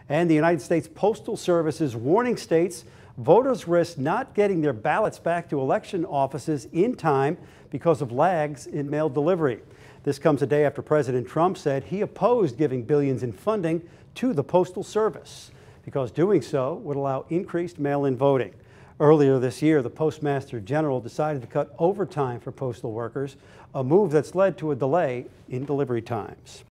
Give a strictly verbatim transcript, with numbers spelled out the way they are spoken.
And the United States Postal Service is warning states voters risk not getting their ballots back to election offices in time because of lags in mail delivery. This comes a day after President Trump said he opposed giving billions in funding to the Postal Service because doing so would allow increased mail-in voting. Earlier this year, the Postmaster General decided to cut overtime for postal workers, a move that's led to a delay in delivery times.